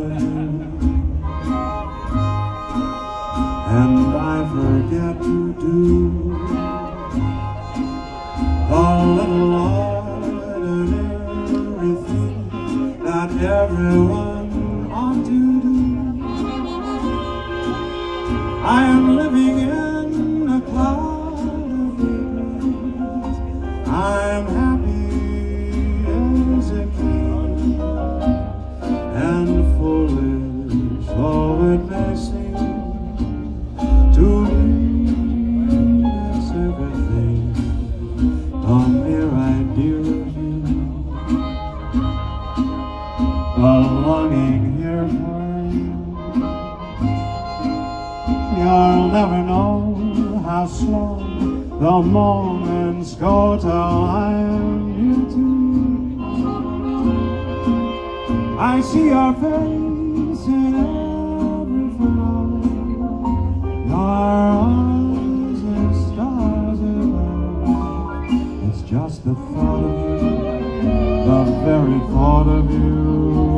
of you, and I forget to do the little ordinary thing that everyone ought to do. I am living in a cloud of dreams. I am happy as a king, and foolish though it may seem to me, it's everything, the mere idea of you, the longing here for you. You'll never know how slow the moments go till I am near to you. I see your face in every flower, your eyes and stars above. It's just the thought of you, the very thought of you.